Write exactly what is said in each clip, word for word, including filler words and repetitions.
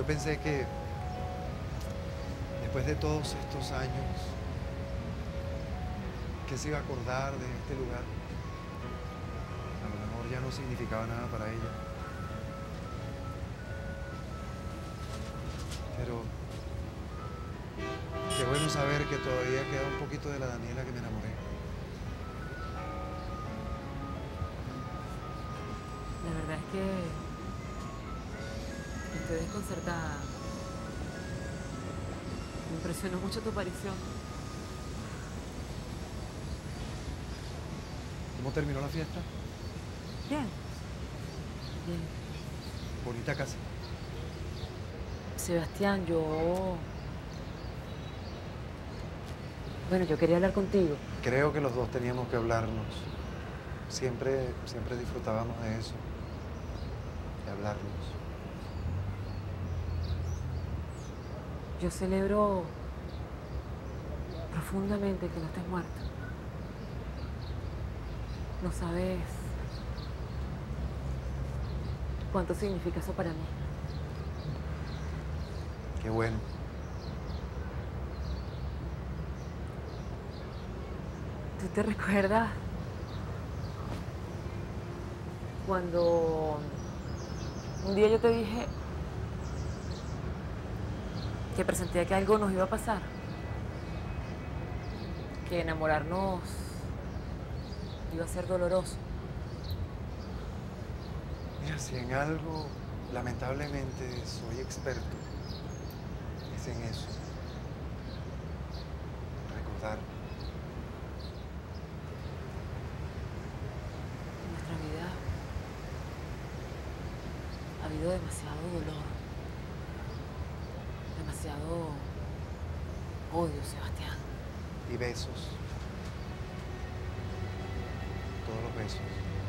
pensé que después de todos estos años, ¿qué se iba a acordar de este lugar? A lo mejor ya no significaba nada para ella. Pero qué bueno saber que todavía queda un poquito de la Daniela que me enamoré. La verdad es que estoy desconcertada. Me impresionó mucho tu aparición. ¿Cómo terminó la fiesta? Bien. Bien. Bonita casa. Sebastián, yo... Bueno, yo quería hablar contigo. Creo que los dos teníamos que hablarnos. Siempre, siempre disfrutábamos de eso. De hablarnos. Yo celebro profundamente que no estés muerta. No sabes cuánto significa eso para mí. Qué bueno. ¿Tú te recuerdas cuando un día yo te dije que presentía que algo nos iba a pasar? Que enamorarnos iba a ser doloroso. Mira, si en algo, lamentablemente, soy experto, es en eso. Recordar. En nuestra vida ha habido demasiado dolor, demasiado odio, Sebastián. Y besos. Todos los besos.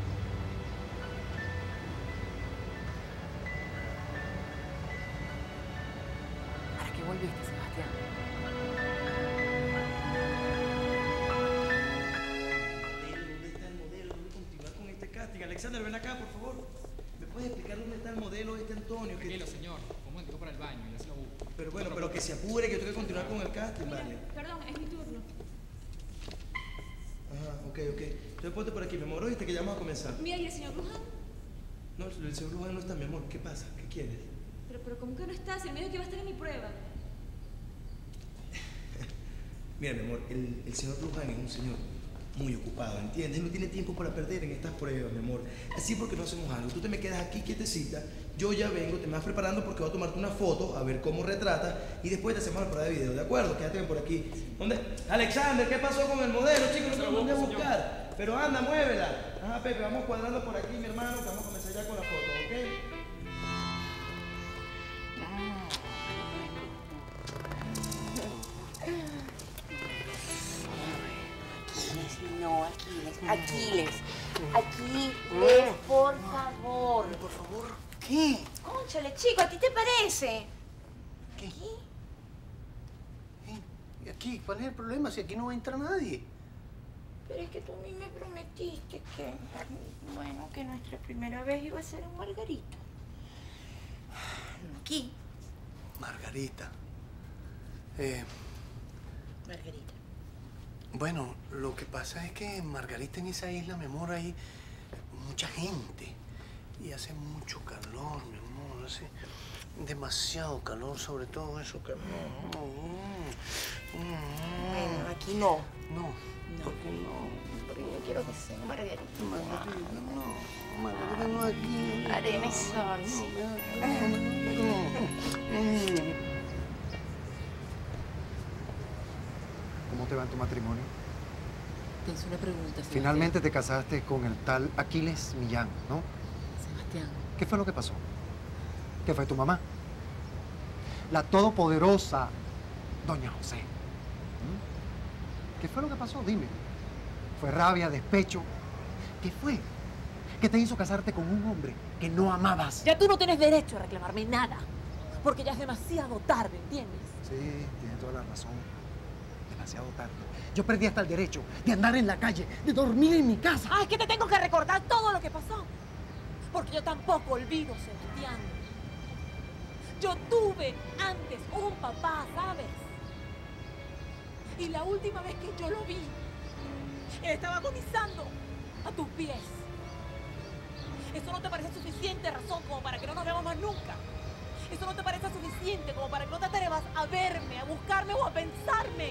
¿Para qué volviste, Sebastián? ¿Dónde está el modelo? ¿Dónde continuar con este casting? Alexander, ven acá, por favor. ¿Me puedes explicar dónde está el modelo este Antonio? Tranquilo, señor. Un momento para el baño y ya se lo busco. Pero bueno, pero que se apure, que yo tengo que continuar con el casting, Mira, vale. perdón, es mi turno. Ajá, ok, ok. Entonces ponte por aquí, mi amor, ¿oíste que ya vamos a comenzar? Mira, ¿y el señor Luján? No, el señor Luján no está, mi amor. ¿Qué pasa? ¿Qué quieres? Pero, pero ¿cómo que no está? Si él me dijo que iba a estar en mi prueba. Mira, mi amor, el, el señor Luján es un señor muy ocupado, ¿entiendes? Él no tiene tiempo para perder en estas pruebas, mi amor. Así porque no hacemos algo. Tú te me quedas aquí quietecita, yo ya vengo, te me vas preparando porque voy a tomarte una foto, a ver cómo retrata, y después te hacemos la prueba de video, ¿de acuerdo? Quédate bien por aquí. ¿Dónde? Alexander, ¿qué pasó con el modelo, chicos? No te lo mandé a buscar. Pero anda, muévela. Ajá, Pepe, vamos cuadrando por aquí, mi hermano, que vamos a comenzar ya con la foto, ¿ok? No, Aquiles, Aquiles, Aquiles, por favor. Por favor, ¿qué? Cónchale, chico, ¿a ti te parece? ¿Qué? ¿Aquí? ¿Eh? ¿Y aquí? ¿Cuál es el problema? Si aquí no va a entrar nadie. Pero es que tú a mí me prometiste que, bueno, que nuestra primera vez iba a ser en Margarita. Aquí. Margarita. Eh, Margarita. bueno, lo que pasa es que en Margarita, en esa isla, mi amor, hay mucha gente. Y hace mucho calor, mi amor. Hace demasiado calor, sobre todo eso calor. Mm, mm, Bueno, aquí no. No. No. ¿Por qué no? Porque yo quiero que sea en Margarita. Margarita, no. Margarita no aquí. Arena y sol, sí. ¿Cómo te va en tu matrimonio? Te hice una pregunta, Sebastián. Finalmente te casaste con el tal Aquiles Millán, ¿no? Sebastián, ¿Qué fue lo que pasó? ¿Qué fue tu mamá? La todopoderosa Doña José. ¿Mm? ¿Qué fue lo que pasó? Dime. ¿Fue rabia, despecho? ¿Qué fue? ¿Qué te hizo casarte con un hombre que no amabas? ya tú no tienes derecho a reclamarme nada, porque ya es demasiado tarde, ¿entiendes? Sí, tienes toda la razón. Demasiado tarde. Yo perdí hasta el derecho de andar en la calle, de dormir en mi casa. Ah, es que te tengo que recordar todo lo que pasó, porque yo tampoco olvido, Sebastián. Yo tuve antes un papá, ¿sabes? Y la última vez que yo lo vi, él estaba agonizando a tus pies. ¿Eso no te parece suficiente razón como para que no nos veamos más nunca? ¿Eso no te parece suficiente como para que no te atrevas a verme, a buscarme o a pensarme?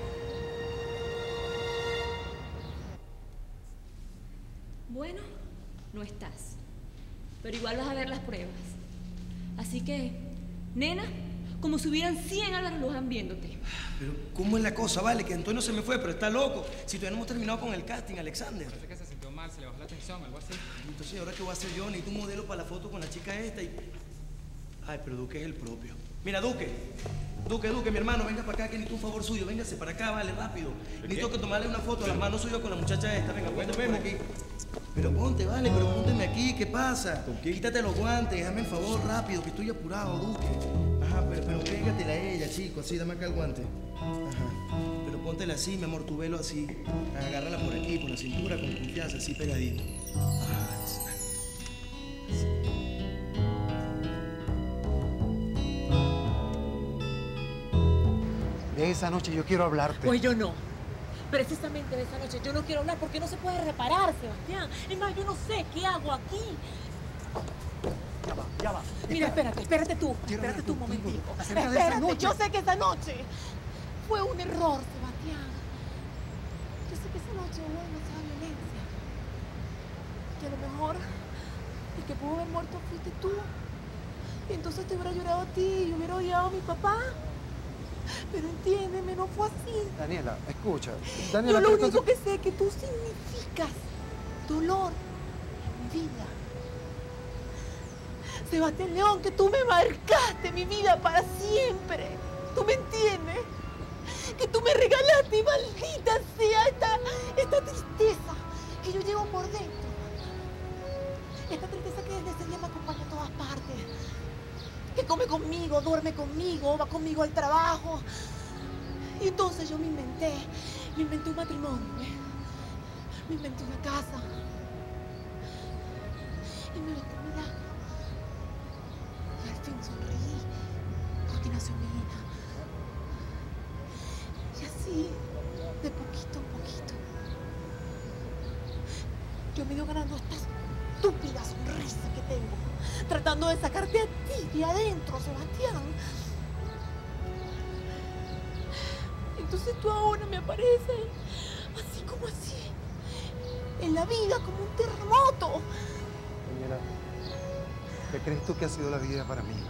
Bueno, no estás. Pero igual vas a ver las pruebas. Así que, nena, como si hubieran cien a la Luján viéndote. Pero, ¿cómo es la cosa? Vale, que Antonio se me fue, pero está loco. Si todavía no hemos terminado con el casting, Alexander. Parece que se sintió mal, se le bajó la tensión, algo así. Entonces, ¿ahora qué voy a hacer yo? Necesito un modelo para la foto con la chica esta y... Ay, pero Duque es el propio. Mira, Duque. Duque, Duque, mi hermano, venga para acá, que necesito un favor suyo. Véngase para acá, vale, rápido. Necesito que tomarle una foto a las manos suyas con la muchacha esta. Venga, ponte por aquí. Pero ponte, vale, pero pónteme aquí, ¿qué pasa? Quítate los guantes, déjame el favor, rápido, que estoy apurado, Duque. Ajá, pero, pero pégatela a ella, chico, así, dame acá el guante. Ajá. Pero póntela así, mi amor, tu velo así. Agárrala por aquí, por la cintura, con confianza, así pegadito. Ajá. De esa noche yo quiero hablarte. Pues yo no. Precisamente de esa noche yo no quiero hablar porque no se puede reparar, Sebastián. Es más, yo no sé qué hago aquí. Ya va, ya va. Mira, espérate, espérate tú. Quiero Espérate hablar tú un contigo momentico. acerca de esa Espérate, noche. yo sé que esa noche fue un error, Sebastián. Yo sé que esa noche hubo demasiada violencia. Que a lo mejor el que pudo haber muerto fuiste tú. Y entonces te hubiera llorado a ti y hubiera odiado a mi papá. Pero entiéndeme, no fue así. Daniela, escucha. Daniela, Yo lo ¿qué único cosa- que sé es que tú significas dolor en mi vida. Sebastián León, que tú me marcaste mi vida para siempre. ¿Tú me entiendes? Que tú me regalaste, maldita sea, esta, esta tristeza que yo llevo por dentro. Esta tristeza que desde ese día me acompaña a todas partes. Que come conmigo, duerme conmigo, va conmigo al trabajo. Y entonces yo me inventé, me inventé un matrimonio, ¿ves? Me inventé una casa. Y me inventé un milagro. Y al fin sonreí, porque nació mi hija. Y así, de poquito en poquito, yo me he ido ganando esta estúpida sonrisa que tengo, tratando de sacarte a ti de adentro, Sebastián. Entonces tú ahora me apareces así como así, en la vida, como un terremoto. Daniela, ¿qué crees tú que ha sido la vida para mí?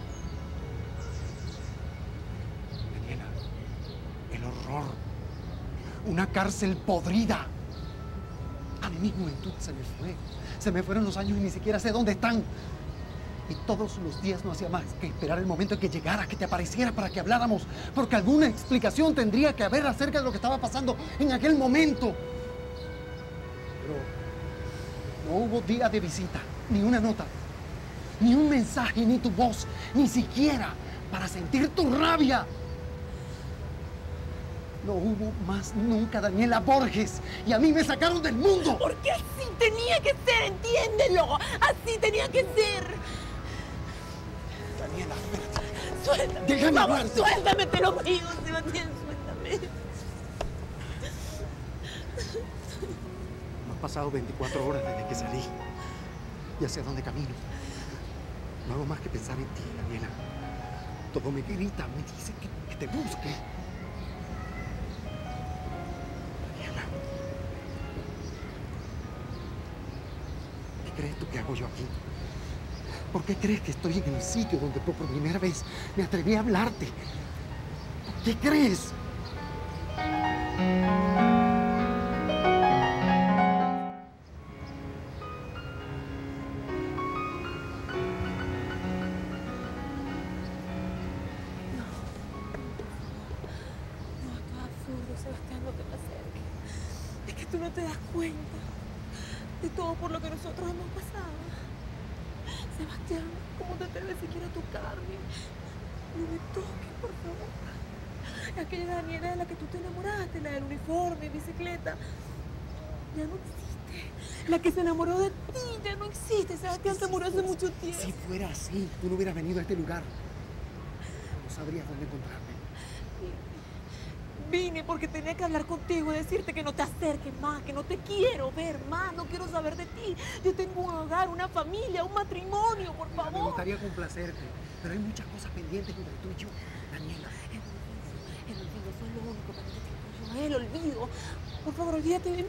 Daniela, el horror. Una cárcel podrida. A mí mi juventud se me fue. Se me fueron los años y ni siquiera sé dónde están. Y todos los días no hacía más que esperar el momento en que llegara, que te apareciera para que habláramos. Porque alguna explicación tendría que haber acerca de lo que estaba pasando en aquel momento. Pero no hubo día de visita, ni una nota, ni un mensaje, ni tu voz, ni siquiera para sentir tu rabia. No hubo más nunca Daniela Borges y a mí me sacaron del mundo. Porque así tenía que ser, entiéndelo. Así tenía que ser. Daniela, espérate. Suéltame, Déjame por favor, hablar. suéltame, te lo pido, Sebastián, suéltame. Han pasado veinticuatro horas desde que salí. ¿Y hacia dónde camino? No hago más que pensar en ti, Daniela. Todo me grita, me dice que, que te busque. Daniela. ¿Qué crees tú que hago yo aquí? ¿Por qué crees que estoy en el sitio donde por primera vez me atreví a hablarte? ¿Por qué crees? No, esto es absurdo, Sebastián, no te me acerques. Es que tú no te das cuenta de todo por lo que nosotros hemos pasado. Sebastián, ¿cómo te atreves siquiera a tocarme? No me toques, por favor. Aquella Daniela de la que tú te enamoraste, la del uniforme, bicicleta, ya no existe. La que se enamoró de ti ya no existe. Sebastián se murió hace mucho tiempo. Si fuera así, tú no hubieras venido a este lugar. sabrías dónde encontrarme. Vine porque tenía que hablar contigo y decirte que no te acerques más, que no te quiero ver más, no quiero saber de ti. Yo tengo un hogar, una familia, un matrimonio, por Mira, favor. me gustaría complacerte, pero hay muchas cosas pendientes entre tú y yo, Daniela. El olvido, el olvido, eso es lo único que te tengo yo, el olvido. Por favor, olvídate de mí.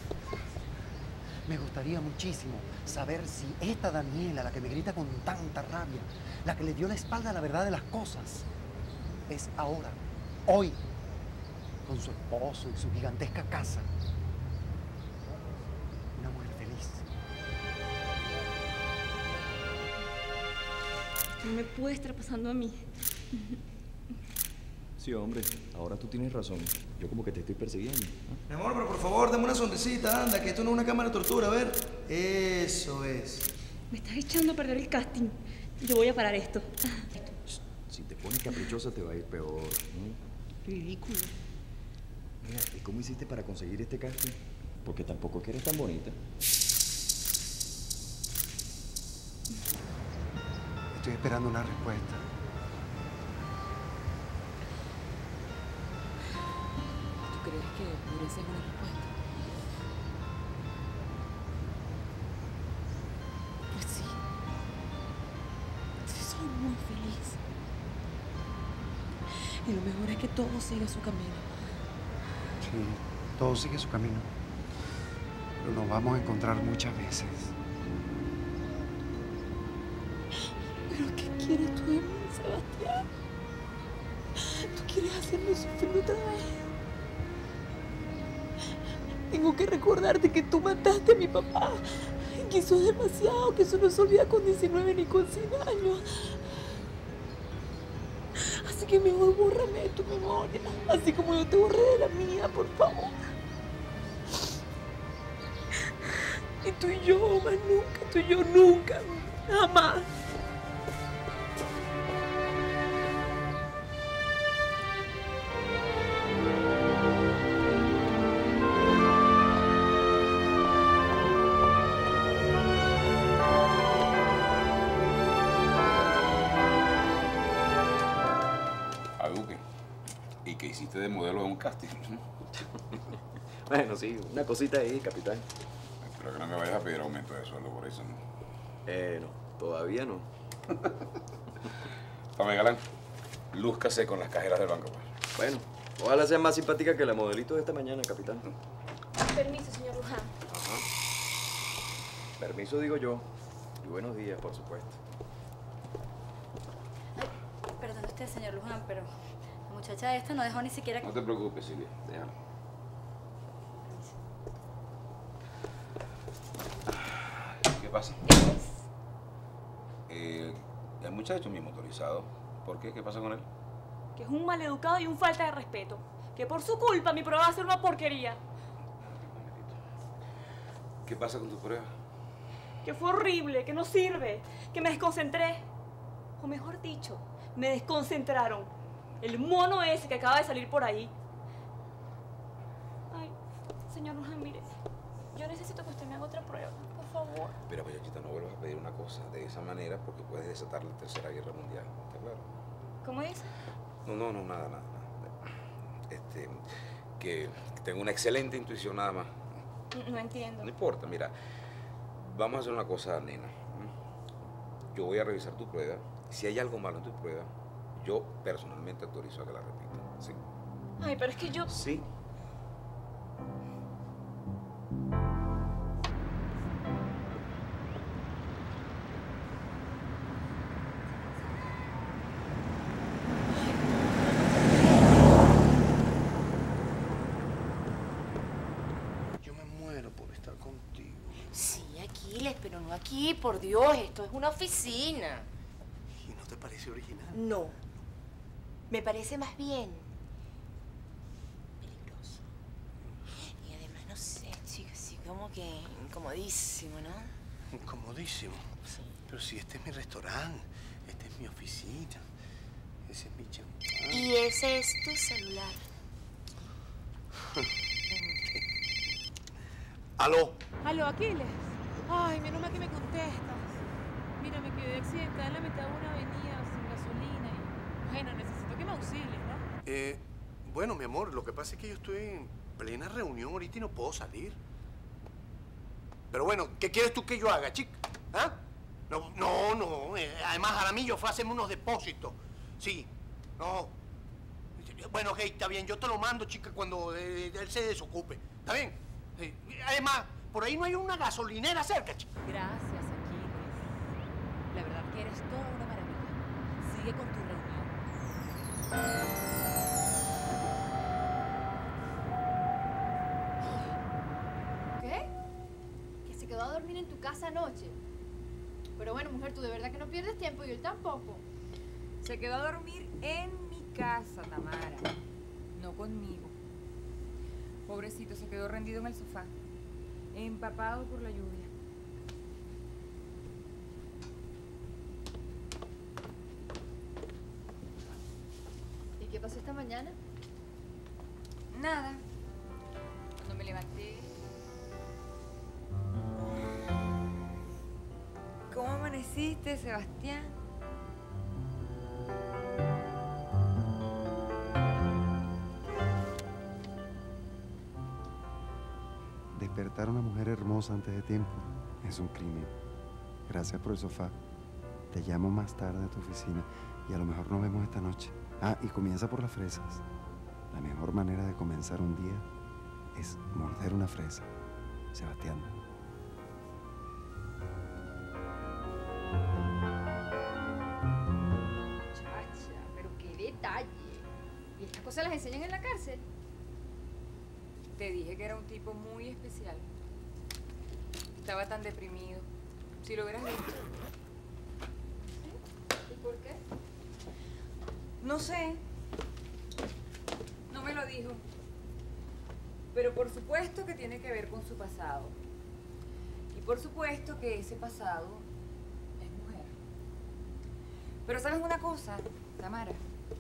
Me gustaría muchísimo saber si esta Daniela, la que me grita con tanta rabia, la que le dio la espalda a la verdad de las cosas, es ahora, hoy, con su esposo y su gigantesca casa, una mujer feliz. No me puede estar pasando a mí. Sí, hombre, ahora tú tienes razón. Yo como que te estoy persiguiendo. ¿Ah? Mi amor, pero por favor, dame una sonrisita, anda, que esto no es una cámara de tortura, a ver. Eso es. Me estás echando a perder el casting. Yo voy a parar esto. Si te pones caprichosa te va a ir peor, ¿no? Ridículo. Mira, ¿y cómo hiciste para conseguir este casting? Porque tampoco es que eres tan bonita. Estoy esperando una respuesta. ¿Tú crees que mereces una respuesta? Pues sí. Sí, soy muy feliz. Y lo mejor es que todo sigue su camino. Sí, todo sigue su camino. Pero nos vamos a encontrar muchas veces. ¿Pero qué quieres tú de mí, Sebastián? ¿Tú quieres hacerme sufrir otra vez? Tengo que recordarte que tú mataste a mi papá. Que eso es demasiado, que eso no se olvida con diecinueve ni con cien años. Así que mejor bórrame de tu memoria, así como yo te borré de la mía, por favor. Y tú y yo, más nunca, tú y yo nunca, jamás. De modelo de un casting. Bueno, sí, una cosita ahí, capitán. Espero que no me vayas a pedir aumento de sueldo por eso, ¿no? Eh, no, todavía no. Tome, galán, lúzcase con las cajeras del banco, pues. Bueno, ojalá sea más simpática que la modelito de esta mañana, capitán. Permiso, señor Luján. Ajá. Permiso digo yo. Y buenos días, por supuesto. Ay, perdón usted, señor Luján, pero la muchacha esta no dejó ni siquiera... No te preocupes, Silvia, déjala. ¿Qué pasa? Eh, el muchacho mi motorizado. ¿Por qué? ¿Qué pasa con él? Que es un maleducado y un falta de respeto. Que por su culpa mi prueba va a ser una porquería. ¿Qué pasa con tu prueba? Que fue horrible, que no sirve, que me desconcentré. O mejor dicho, me desconcentraron. El mono ese que acaba de salir por ahí. Ay, señor Luján, mire, yo necesito que usted me haga otra prueba, por favor. Mira, muchachita, no vuelvas a pedir una cosa de esa manera porque puedes desatar la tercera guerra mundial. ¿Está claro? ¿Cómo dice? No, no, no, nada, nada. nada. Este, que tengo una excelente intuición nada más. No, no entiendo. No importa, mira. Vamos a hacer una cosa, nena. Yo voy a revisar tu prueba. Si hay algo malo en tu prueba, yo personalmente autorizo a que la repita. ¿Sí? Ay, pero es que yo... Sí. Yo me muero por estar contigo. Sí, Aquiles, pero no aquí, por Dios, esto es una oficina. ¿Y no te parece original? No. Me parece más bien peligroso. Y además, no sé, chico, así como que incomodísimo, ¿no? Incomodísimo. Sí. Pero si este es mi restaurante, esta es mi oficina, ese es mi champán. Y ese es tu celular. ¡Aló! Aló, Aquiles. Ay, menos mal que me contestas. Mira, me quedé accidentada en la mitad de una avenida sin gasolina y Bueno, necesito que me auxilies, ¿no? Eh, bueno, mi amor, lo que pasa es que yo estoy en plena reunión ahorita y no puedo salir. Pero bueno, ¿qué quieres tú que yo haga, chica? ¿Ah? No, no, no. Eh, además, Jaramillo fue a hacerme unos depósitos. Sí, no. Bueno, ok, está bien. Yo te lo mando, chica, cuando eh, él se desocupe. ¿Está bien? Sí. Además, por ahí no hay una gasolinera cerca, chica. Gracias, Aquiles. La verdad que eres toda una maravilla. Sigue con tu reunión. ¿Qué? Que se quedó a dormir en tu casa anoche. Pero bueno, mujer, tú de verdad que no pierdes tiempo y él tampoco. Se quedó a dormir en mi casa, Tamara. No conmigo. Pobrecito, se quedó rendido en el sofá, empapado por la lluvia. ¿Y qué pasó esta mañana? Nada. Cuando me levanté... ¿Cómo amaneciste, Sebastián? Despertar a una mujer hermosa antes de tiempo es un crimen. Gracias por el sofá. Te llamo más tarde a tu oficina y a lo mejor nos vemos esta noche. Ah, y comienza por las fresas. La mejor manera de comenzar un día es morder una fresa. Sebastián. Chacha, pero qué detalle. ¿Y estas cosas las enseñan en la cárcel? Te dije que era un tipo muy especial. Estaba tan deprimido. Si lo hubieras visto. ¿Y por qué? No sé. No me lo dijo. Pero por supuesto que tiene que ver con su pasado. Y por supuesto que ese pasado es mujer. Pero ¿sabes una cosa, Tamara?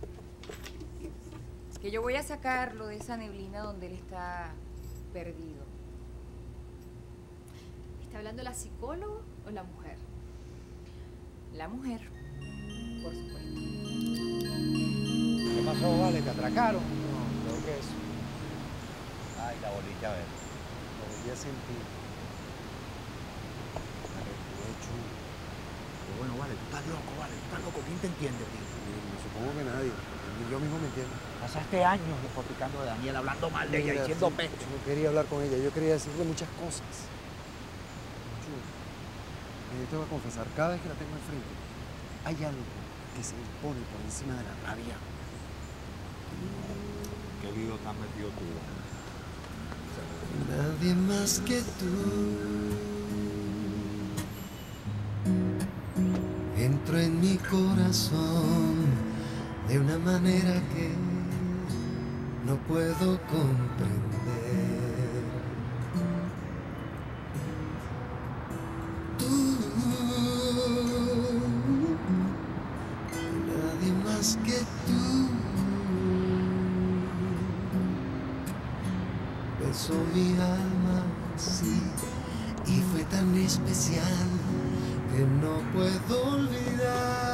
Que yo voy a sacarlo de esa neblina donde él está perdido. ¿Está hablando la psicóloga o la mujer? La mujer, por supuesto. ¿Qué pasó, Vale? ¿Te atracaron? No, creo que eso. Ay, la volviste a ver. Lo volví a sentir. Me recué chulo. Pero bueno, Vale, tú estás loco, Vale. Tú estás loco. ¿Quién te entiende, tío? Me supongo que nadie. Ni yo mismo me entiendo. Pasaste años despotricando de Daniela, hablando mal de ella, Mira, diciendo sí, peste. yo no quería hablar con ella, yo quería decirle muchas cosas. Chulo, yo te voy a confesar, cada vez que la tengo enfrente, hay algo que se impone por encima de la rabia. ¿Qué lío te has metido tú? Nadie más que tú entró en mi corazón de una manera que no puedo comprender. Tú, nadie más que tú, besó mi alma, sí, y fue tan especial que no puedo olvidar.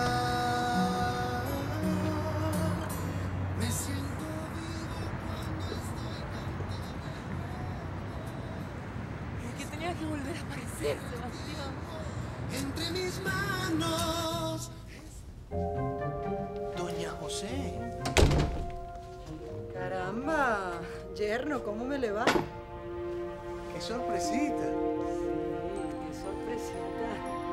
Me siento vivo cuando estoy cantando. Es que tenía que volver a aparecer, Sebastián. Entre mis manos. Doña José. Caramba, yerno, ¿cómo me le va? Qué sorpresita. Sí, qué sorpresita.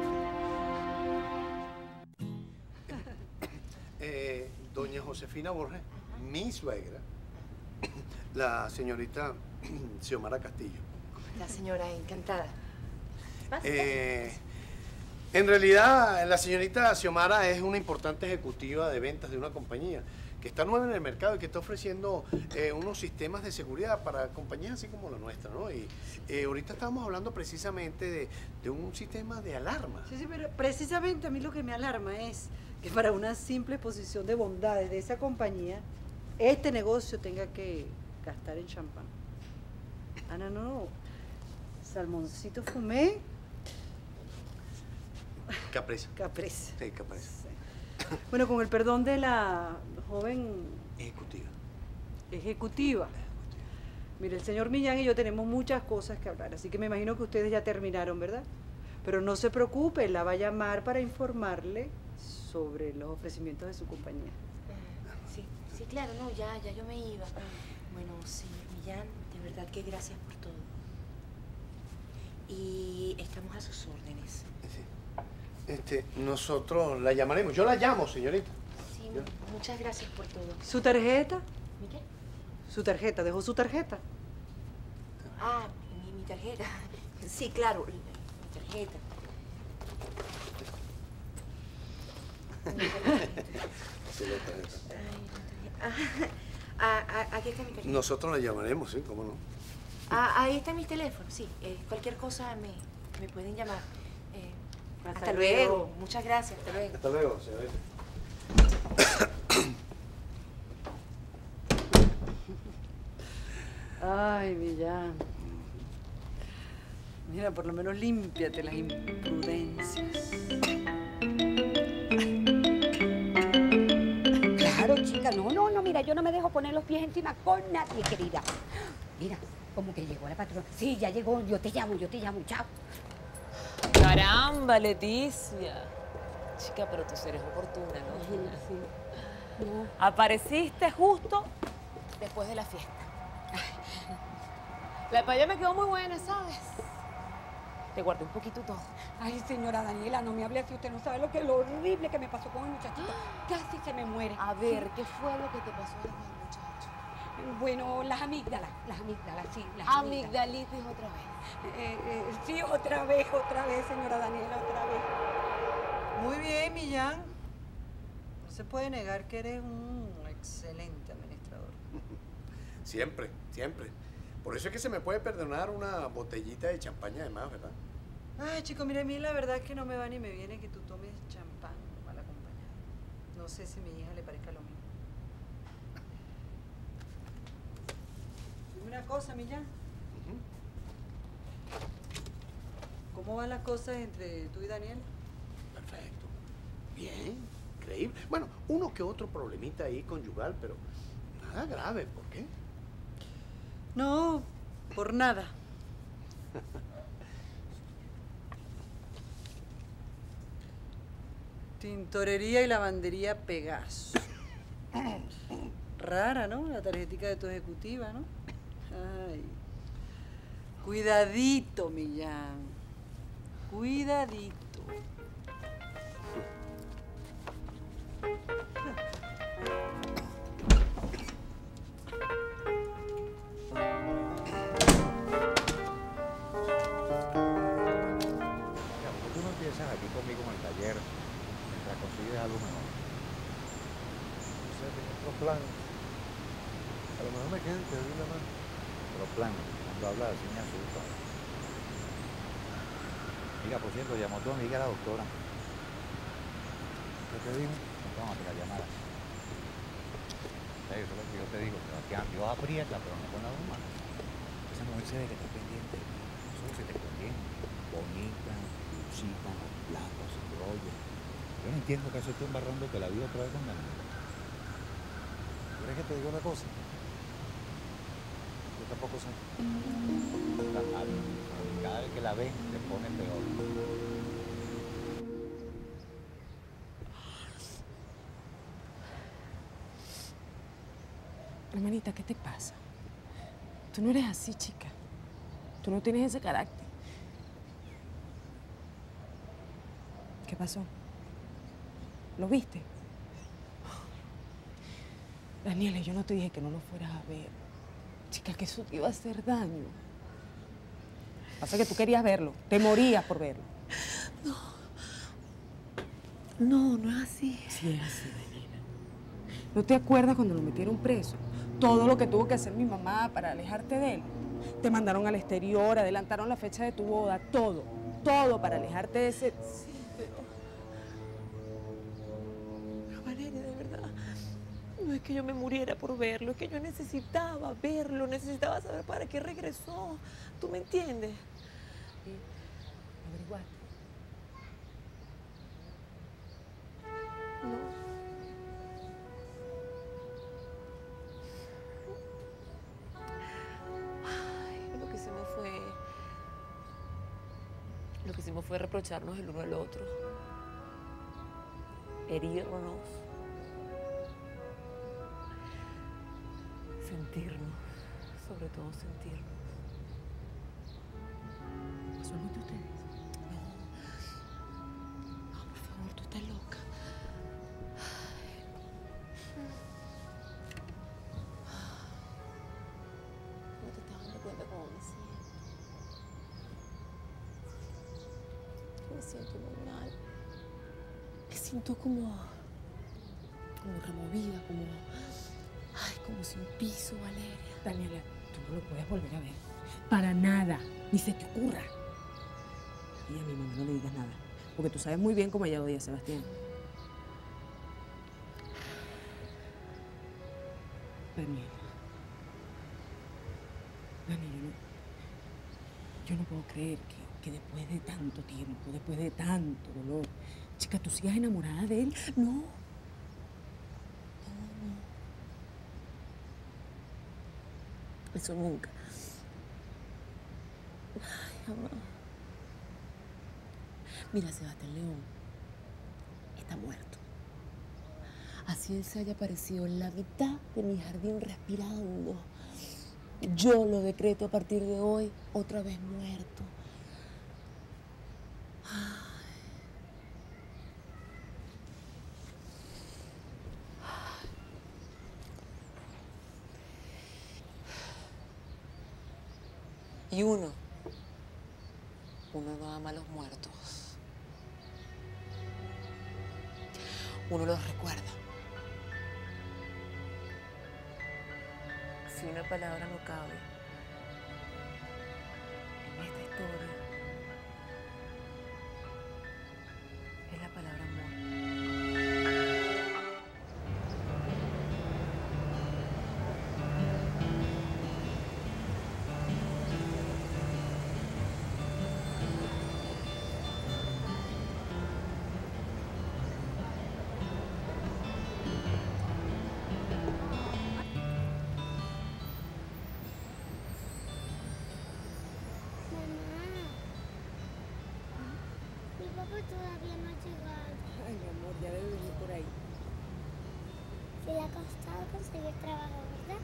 Eh, doña Josefina Borges, mi suegra, la señorita Xiomara Castillo. La señora, encantada. Eh, en realidad, la señorita Xiomara es una importante ejecutiva de ventas de una compañía que está nueva en el mercado y que está ofreciendo eh, unos sistemas de seguridad para compañías así como la nuestra, ¿no? Y eh, ahorita estábamos hablando precisamente de, de un sistema de alarma. Sí, sí, pero precisamente a mí lo que me alarma es que para una simple exposición de bondades de esa compañía, este negocio tenga que gastar en champán. Ana, no, no. Salmoncito fumé. Capresa. Capresa. Sí, capresa. Sí. Bueno, con el perdón de la joven Ejecutiva. ejecutiva. Mire, el señor Millán y yo tenemos muchas cosas que hablar, así que me imagino que ustedes ya terminaron, ¿verdad? Pero no se preocupe, él la va a llamar para informarle sobre los ofrecimientos de su compañía. Sí, sí, claro, no, ya, ya yo me iba. Bueno, señor Millán, de verdad que gracias por todo. Y estamos a sus órdenes. Este, nosotros la llamaremos. Yo la llamo, señorita. Sí, muchas gracias por todo. ¿Su tarjeta? ¿Mi qué? Su tarjeta, dejó su tarjeta. Ah, mi, mi tarjeta. Sí, claro, mi tarjeta. Ah, ah, ah, aquí está mi tarjeta. Nosotros la llamaremos, ¿sí? ¿Cómo no? Ah, ahí está mi teléfono, sí. Eh, cualquier cosa me, me pueden llamar. Eh, hasta, hasta luego. luego. Muchas gracias. Hasta luego. Hasta luego, señorita. Ay, Millán. Mira, por lo menos límpiate las imprudencias. Claro, chica, no, no, no, mira, yo no me dejo poner los pies encima con nadie, querida. Mira, como que llegó la patrona. Sí, ya llegó, yo te llamo, yo te llamo, chao. Caramba, Leticia. Chica, pero tú eres oportuna, ¿no? Sí, sí. No. Apareciste justo después de la fiesta. La paella me quedó muy buena, ¿sabes? Te guardé un poquito todo. Ay, señora Daniela, no me hable así. Usted no sabe lo que lo horrible que me pasó con el muchachito. Casi se me muere. A ver, sí. ¿Qué fue lo que te pasó con el muchacho? Bueno, las amígdalas, las amígdalas, sí. Las amigdalitis otra vez. Eh, eh, sí, otra vez, otra vez, señora Daniela, otra vez. Muy bien, Millán. No se puede negar que eres un excelente administrador. Siempre, siempre. Por eso es que se me puede perdonar una botellita de champaña de más, ¿verdad? Ay, chico, mira, a mí la verdad es que no me va ni me viene que tú tomes champán mal acompañado. No sé si a mi hija le parezca lo mismo. Dime una cosa, Millán. ¿Cómo van las cosas entre tú y Daniel? Perfecto. Bien, increíble. Bueno, uno que otro problemita ahí conyugal, pero nada grave. ¿Por qué? No, por nada. Tintorería y lavandería Pegaso. Rara, ¿no? La tarjetica de tu ejecutiva, ¿no? Ay. Cuidadito, Millán. Cuidadito. Aquí conmigo en el taller mientras consigues algo mejor. O sea, tienes otros planes. A lo mejor me quedo y te doy la mano. Pero planes, cuando hablas así me asusta. Mira, por cierto, llamó tu amiga la doctora. ¿Qué te dijo? No, tómate la llamada. Eso es lo que yo te digo, Sebastián. Dios aprieta, pero no con la broma. Esa mujer se ve que está pendiente. Eso se te conviene. Bonita, dulcita, plata, sin rollo. Yo no entiendo que eso esté embarrándote la vida otra vez con Daniel. ¿Quieres que te diga una cosa? Yo tampoco sé. Está mal. Cada vez que la ves, te pone peor. Hermanita, ¿qué te pasa? Tú no eres así, chica. Tú no tienes ese carácter. ¿Qué pasó? ¿Lo viste? Daniela, yo no te dije que no lo fueras a ver. Chica, que eso te iba a hacer daño. Pasa que tú querías verlo. Te morías por verlo. No. No, no es así. Sí, es así, Daniela. ¿No te acuerdas cuando lo metieron preso? Todo lo que tuvo que hacer mi mamá para alejarte de él. Te mandaron al exterior, adelantaron la fecha de tu boda, todo. Todo para alejarte de ese... Sí, pero... Valeria, de verdad, no es que yo me muriera por verlo, es que yo necesitaba verlo, necesitaba saber para qué regresó. ¿Tú me entiendes? ¿Averiguaste? No. hicimos fue reprocharnos el uno al otro, herirnos, sentirnos, sobre todo sentirnos. ¿Son entre ustedes? No, no, por favor, tú estás loca. No te estás dando cuenta cómo me siento. Me siento muy mal. Me siento como, como removida, como, ay, como sin piso, Valeria. Daniela, tú no lo puedes volver a ver. Para nada, ni se te ocurra. Y a mi mamá no le digas nada, porque tú sabes muy bien cómo ella odia a Sebastián. Daniela. Daniela, yo no, yo no puedo creer que que después de tanto tiempo, después de tanto dolor, chica, ¿tú sigas enamorada de él? No. No, no. Eso nunca. Ay, mamá. Mira, Sebastián León está muerto. Así él se haya aparecido en la mitad de mi jardín respirando. Yo lo decreto a partir de hoy otra vez muerto. Y uno, uno no ama a los muertos. Uno los recuerda. Si una palabra no cabe en esta historia, es la palabra amor. Todavía no ha llegado. Ay, mi amor, ya debe venir por ahí. Se le ha costado conseguir trabajo, ¿verdad?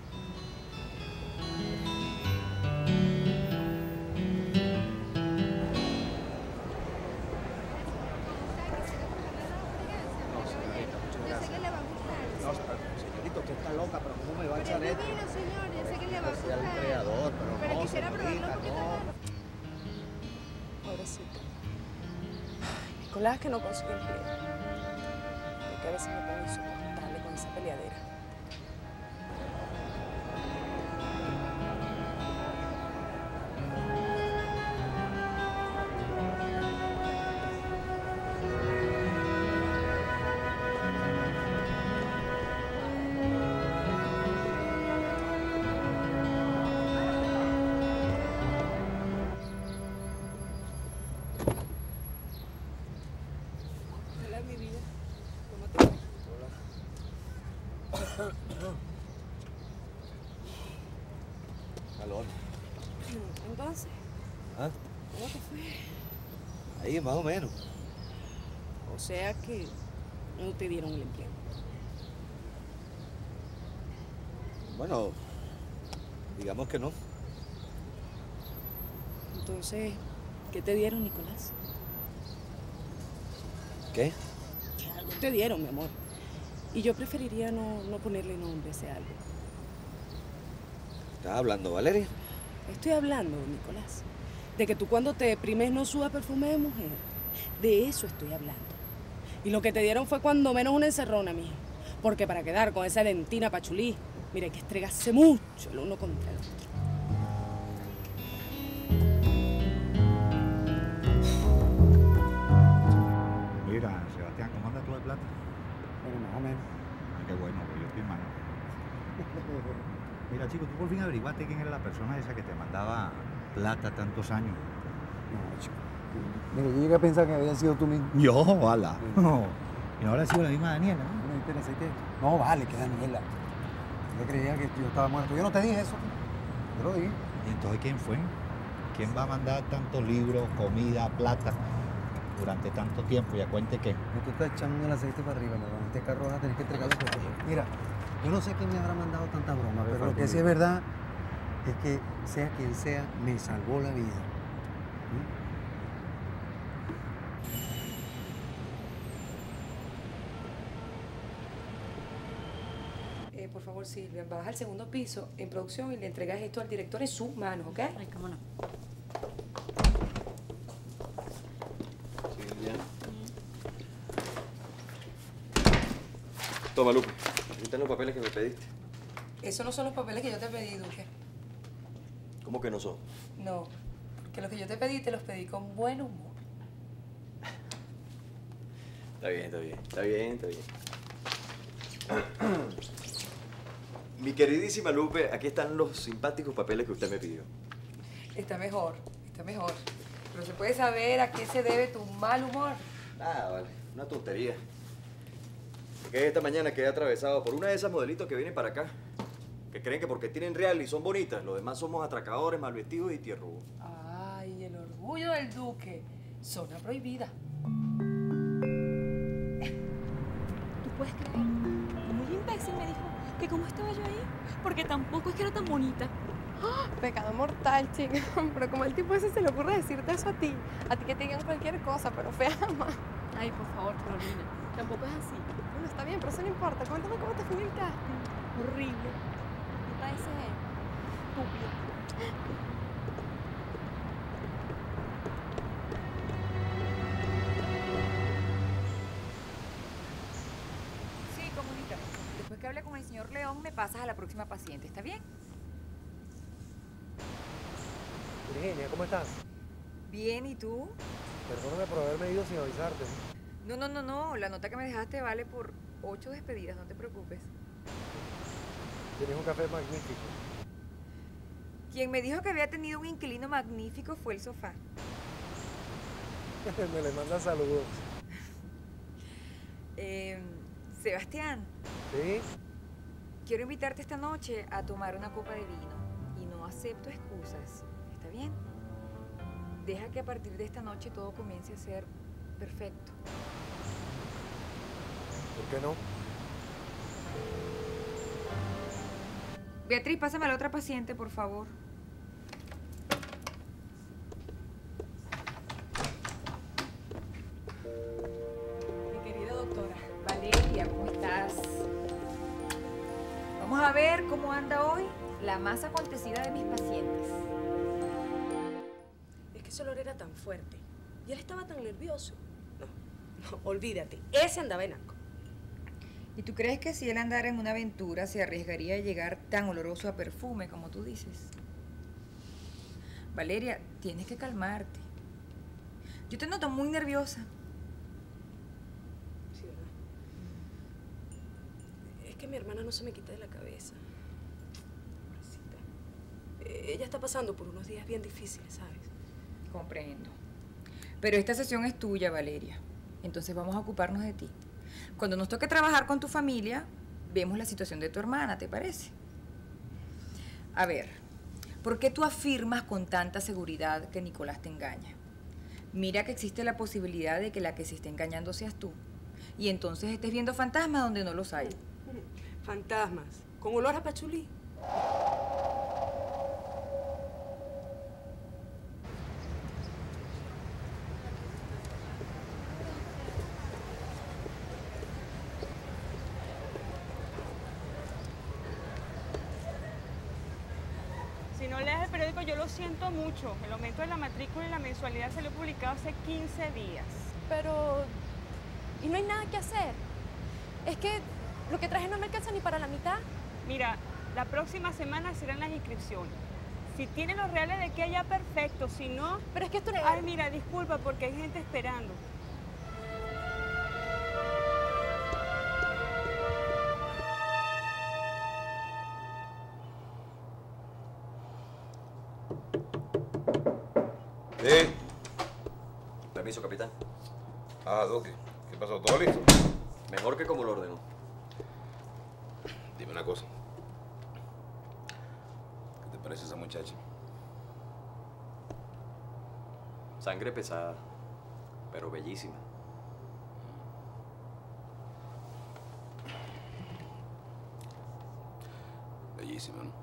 No, señorita, muchas gracias. Yo sé que le va a gustar. No, señorita, usted está loca, pero ¿cómo me va a echar Pero es esto? divino, señor, yo sé que le va a Sea el gustar. creador, pero, Pero no, quisiera probarlo un señorita, poquito no. más. Pobrecito. Ay, Nicolás que no consigue empleo. Y que a veces me pongo insoportable con esa peleadera. Hola, mi vida. ¿Cómo te va? Aló. Entonces, ¿Ah? ¿cómo te fue? Ahí, más o menos. O sea que no te dieron el empleo. Bueno, digamos que no. Entonces, ¿qué te dieron, Nicolás? ¿Qué? Que algo te dieron, mi amor. Y yo preferiría no, no ponerle nombre a ese algo. ¿Estás hablando, Valeria? Estoy hablando, Nicolás, de que tú cuando te deprimes no subas perfume de mujer. De eso estoy hablando. Y lo que te dieron fue cuando menos una encerrona, mija. Porque para quedar con esa dentina pachulí, mira, hay que estregarse mucho el uno contra el otro. Mira, Sebastián, ¿cómo anda tú de plata? Bueno, más o menos. Ah, qué bueno, pues yo estoy mal. Mira, chico, tú por fin averiguaste quién era la persona esa que te mandaba plata tantos años. No, chico. Mira, yo llegué a pensar que había sido tú mismo. Yo, ojalá. No. Y ahora ha sido la misma Daniela, ¿no? No, espera, ¿sabes qué? No, vale, que Daniela. Yo creía que yo estaba muerto. Yo no te dije eso. Yo lo dije. ¿Y entonces quién fue? ¿Quién va a mandar tantos libros, comida, plata durante tanto tiempo. ¿Ya cuente qué? Que tú estás echando el aceite para arriba, hermano. Este carro vas a tener que entregarlo. Mira, yo no sé quién me habrá mandado tanta broma, pero lo que sí es verdad es que, sea quien sea, me salvó la vida. Eh, por favor, Silvia, baja al segundo piso en producción y le entregas esto al director en sus manos, ¿ok? Ay, cómo no. Silvia. Toma, Lupe. Aquí están los papeles que me pediste. Esos no son los papeles que yo te pedí, Duque. ¿Cómo que no son? No, porque los que yo te pedí te los pedí con buen humor. Está bien, está bien, está bien, está bien. Mi queridísima Lupe, aquí están los simpáticos papeles que usted me pidió. Está mejor, está mejor. Pero se puede saber a qué se debe tu mal humor. Ah, vale, una tontería. Que esta mañana quedé atravesado por una de esas modelitos que vienen para acá, que creen que porque tienen real y son bonitas, los demás somos atracadores, mal vestidos y tierrugos. Ay, el orgullo del Duque. Zona prohibida. ¿Tú puedes creer? Muy imbécil me dijo que cómo estaba yo ahí, porque tampoco es que era tan bonita. ¡Ah! Pecado mortal, chica. Pero como el tipo ese se le ocurre decirte eso a ti. A ti que te digan cualquier cosa, pero fea jamás. Ay, por favor, Carolina. Tampoco es así. Bueno, está bien, pero eso no importa. Cuéntame cómo te fue en el casting. Horrible. Me parece estúpido. Sí, comunícame. Después que hable con el señor León, me pasas a la próxima paciente, ¿está bien? Virginia, ¿cómo estás? Bien, ¿y tú? Perdóname por haberme ido sin avisarte. No, no, no, no. La nota que me dejaste vale por ocho despedidas, no te preocupes. Tienes un café magnífico. Quien me dijo que había tenido un inquilino magnífico fue el sofá. Me le manda saludos. Eh, Sebastián. ¿Sí? Quiero invitarte esta noche a tomar una copa de vino y no acepto excusas. ¿Está bien? Deja que a partir de esta noche todo comience a ser perfecto. ¿Por qué no? Beatriz, pásame a la otra paciente, por favor. Mi querida doctora Valeria, ¿cómo estás? Vamos a ver cómo anda hoy la más acontecida de mis pacientes. Es que ese olor era tan fuerte y él estaba tan nervioso. No, no, olvídate. Ese andaba en asco. ¿Y tú crees que si él andara en una aventura se arriesgaría a llegar tan oloroso a perfume como tú dices? Valeria, tienes que calmarte. Yo te noto muy nerviosa. Sí, ¿verdad? Es que mi hermana no se me quita de la cabeza. Pobrecita. Eh, Ella está pasando por unos días bien difíciles, ¿sabes? Comprendo. Pero esta sesión es tuya, Valeria. Entonces vamos a ocuparnos de ti. Cuando nos toque trabajar con tu familia, vemos la situación de tu hermana, ¿te parece? A ver, ¿por qué tú afirmas con tanta seguridad que Nicolás te engaña? Mira que existe la posibilidad de que la que se esté engañando seas tú. Y entonces estés viendo fantasmas donde no los hay. Fantasmas. Con olor a pachulí. Si no lees el periódico, yo lo siento mucho. El aumento de la matrícula y la mensualidad salió publicado hace quince días. Pero... ¿y no hay nada que hacer? Es que lo que traje no me alcanza ni para la mitad. Mira, la próxima semana serán las inscripciones. Si tienes los reales de que haya perfecto, si no... Pero es que esto... Ay, mira, disculpa, porque hay gente esperando. Sí. Permiso, capitán. Ah, Duque. ¿Qué pasó? ¿Todo listo? Mejor que como lo ordenó. Dime una cosa. ¿Qué te parece esa muchacha? Sangre pesada. pero bellísima. Bellísima, ¿no?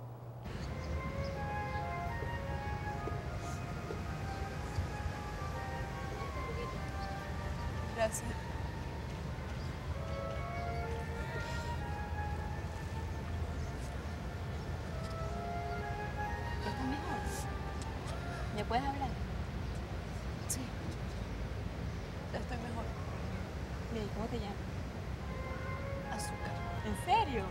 Gracias. ¿Ya estás mejor? ¿Me puedes hablar? Sí. Ya estoy mejor. Bien, ¿cómo te llamas? Azúcar. ¿En serio?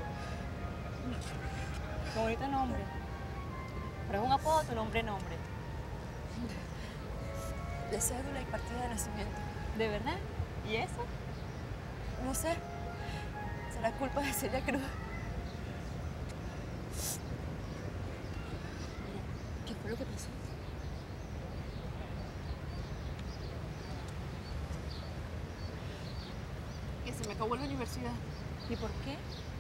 Qué bonito nombre. ¿Pero es un apodo tu nombre nombre? De cédula y partida de nacimiento. ¿De verdad? ¿Y eso? No sé. Será culpa de Celia Cruz. Mira, ¿qué fue lo que pasó? Que se me acabó la universidad. ¿Y por qué?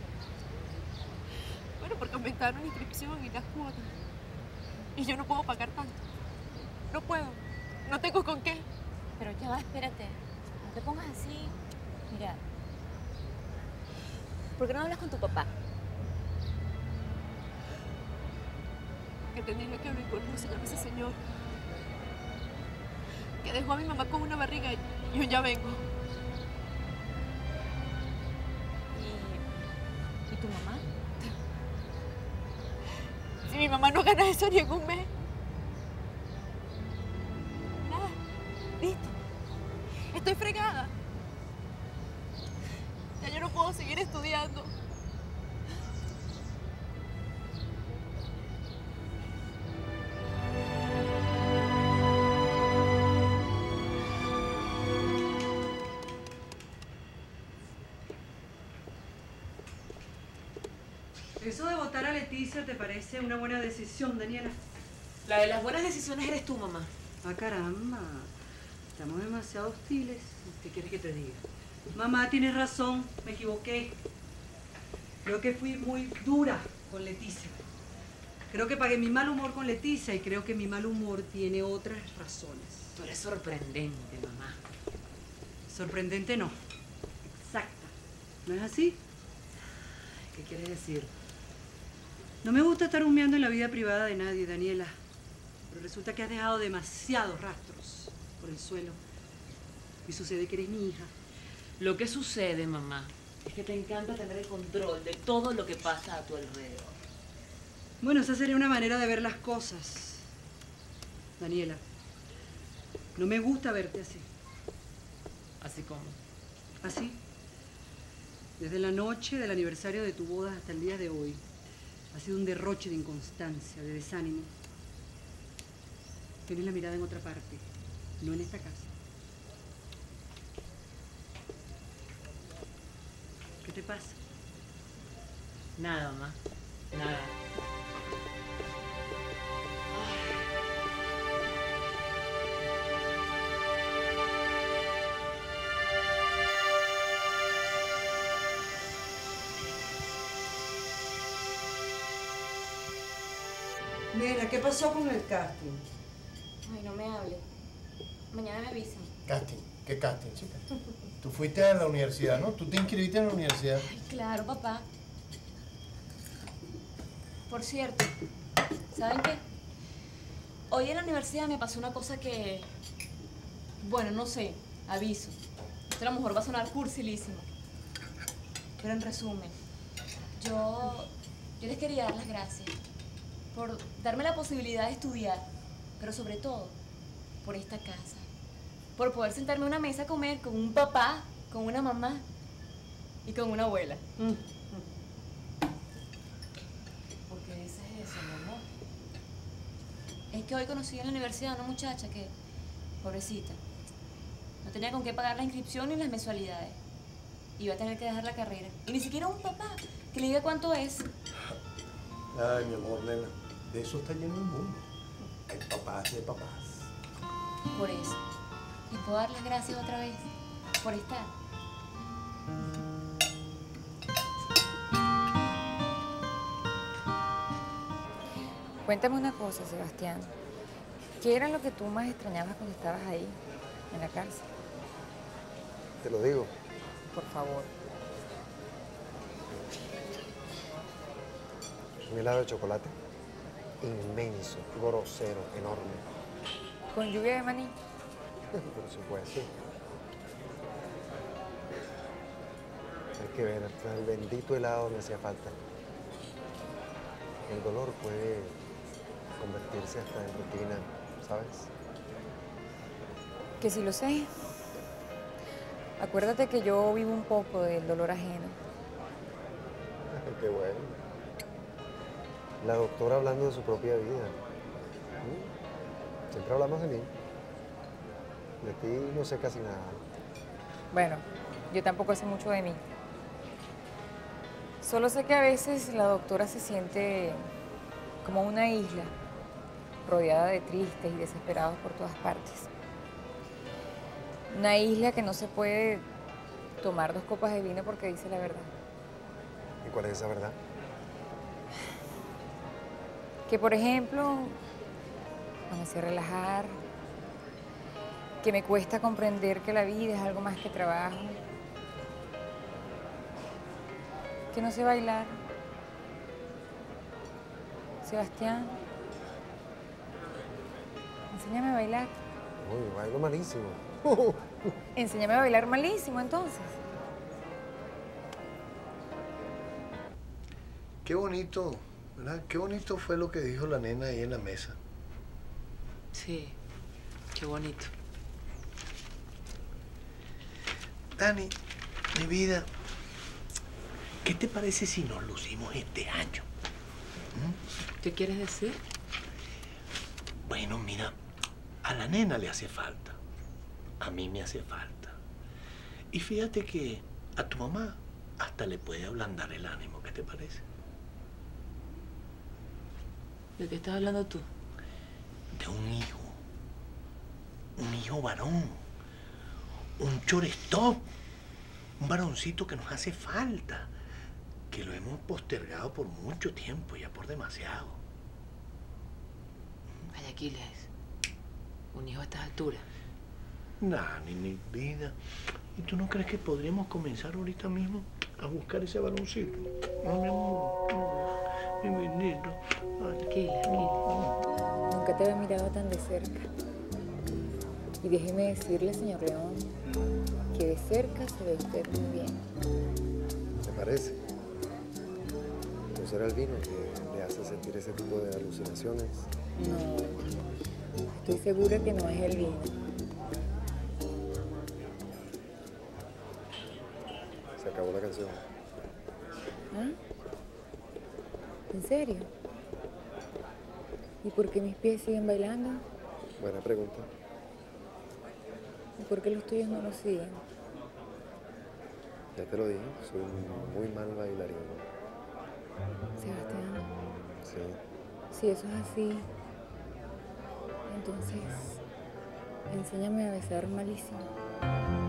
Bueno, porque aumentaron la inscripción y las cuotas. Y yo no puedo pagar tanto. No puedo. No tengo con qué. Pero ya va, espérate. No te pongas así. Mira. ¿Por qué no hablas con tu papá? Que tendría que abrir con se llama ese señor. Que dejó a mi mamá con una barriga y yo ya vengo. ¿Y, ¿y tu mamá? Si mi mamá no gana eso ni en un mes. Nada. Listo. Estoy fregada. Ya yo no puedo seguir estudiando. ¿Eso de votar a Leticia te parece una buena decisión, Daniela? La de las buenas decisiones eres tú, mamá. Ah, caramba. Estamos demasiado hostiles. ¿Qué quieres que te diga? Mamá, tienes razón. Me equivoqué. Creo que fui muy dura con Leticia. Creo que pagué mi mal humor con Leticia y creo que mi mal humor tiene otras razones. Tú eres sorprendente, mamá. Sorprendente no. Exacta. ¿No es así? ¿Qué quieres decir? No me gusta estar humeando en la vida privada de nadie, Daniela. Pero resulta que has dejado demasiados rastros por el suelo. Y sucede que eres mi hija. Lo que sucede, mamá, es que te encanta tener el control de todo lo que pasa a tu alrededor. Bueno, esa sería una manera de ver las cosas. Daniela, no me gusta verte así. ¿Así como? Así. Desde la noche del aniversario de tu boda hasta el día de hoy, ha sido un derroche de inconstancia, de desánimo. Tienes la mirada en otra parte, no en esta casa. ¿Qué te pasa? Nada, mamá. Nada. Nena, ¿qué pasó con el casting? Ay, no me hable. Mañana me avisan. Casting, ¿qué casting, chica? Tú fuiste a la universidad, ¿no? Tú te inscribiste en la universidad. Ay, claro, papá. Por cierto, ¿saben qué? Hoy en la universidad me pasó una cosa que... Bueno, no sé, aviso. Esto a lo mejor va a sonar cursilísimo. Pero en resumen, yo... Yo les quería dar las gracias por darme la posibilidad de estudiar, pero sobre todo, por esta casa. Por poder sentarme a una mesa a comer con un papá, con una mamá y con una abuela. Mm. ¿Por qué dices eso, mi amor? Es que hoy conocí en la universidad a una muchacha que, pobrecita, no tenía con qué pagar la inscripción ni las mensualidades. Iba a tener que dejar la carrera. Y ni siquiera un papá que le diga cuánto es. Ay, mi amor, nena, de eso está lleno el mundo. Hay papás de papás. Por eso. ¿Les puedo dar las gracias otra vez? Por estar. Cuéntame una cosa, Sebastián. ¿Qué era lo que tú más extrañabas cuando estabas ahí? en la cárcel. Te lo digo. Por favor. Un helado de chocolate inmenso, grosero, enorme. Con lluvia de maní. Por supuesto. Hay que ver, el bendito helado me hacía falta. El dolor puede convertirse hasta en rutina, ¿sabes? Que si lo sé. Acuérdate que yo vivo un poco del dolor ajeno. Qué bueno. La doctora hablando de su propia vida. ¿Mm? Siempre hablamos de mí. De ti no sé casi nada. Bueno, yo tampoco sé mucho de mí. Solo sé que a veces la doctora se siente como una isla, rodeada de tristes y desesperados por todas partes. Una isla que no se puede tomar dos copas de vino porque dice la verdad. ¿Y cuál es esa verdad? Que, por ejemplo, me hace relajar, que me cuesta comprender que la vida es algo más que trabajo, que no sé bailar. Sebastián, enséñame a bailar. Uy, bailo malísimo. Enséñame a bailar malísimo, entonces. Qué bonito, ¿verdad? Qué bonito fue lo que dijo la nena ahí en la mesa. Sí, qué bonito. Dani, mi vida, ¿qué te parece si nos lucimos este año? ¿Mm? ¿Qué quieres decir? Bueno, mira, a la nena le hace falta. A mí me hace falta. Y fíjate que a tu mamá hasta le puede ablandar el ánimo. ¿Qué te parece? ¿De qué estás hablando tú? De un hijo. Un hijo varón. Un shortstop. Un varoncito que nos hace falta. Que lo hemos postergado por mucho tiempo, ya por demasiado. Ay, Aquiles, un hijo a estas alturas. Nah, ni mi vida. ¿Y tú no crees que podríamos comenzar ahorita mismo a buscar ese varoncito? No, mi amor. No, mi bendito. Aquiles, Aquiles. Nunca te había mirado tan de cerca. Y déjeme decirle, señor León, que de cerca se ve usted muy bien. ¿Te parece? ¿No será el vino que le hace sentir ese tipo de alucinaciones? No, estoy segura que no es el vino. Se acabó la canción. ¿Ah? ¿En serio? ¿Y por qué mis pies siguen bailando? Buena pregunta. ¿Y por qué los tuyos no lo siguen? Ya te lo dije, soy un muy mal bailarín. Sebastián. Sí. Si eso es así, entonces enséñame a besar malísimo.